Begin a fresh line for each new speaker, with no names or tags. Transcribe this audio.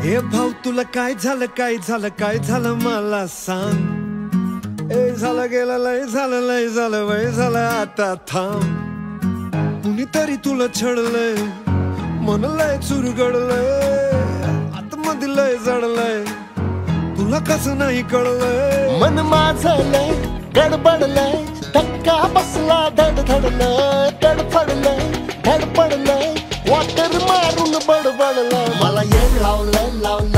ए भाऊ तुला काय झालं मला सांग. ए झालं गेलं लय झालं वय झालं आता थांब. कुणीतरी तुला छळलंय मन लय चुरगडलंय आतमध्ये लय जडलंय तुला कसं नाही कळलंय.
मन माझं लय गडबडलंय धक्का बसला धडधडलंय तडफडलंय धडपडलंय वाटर मारून बडबडलंय मला येड लावलंय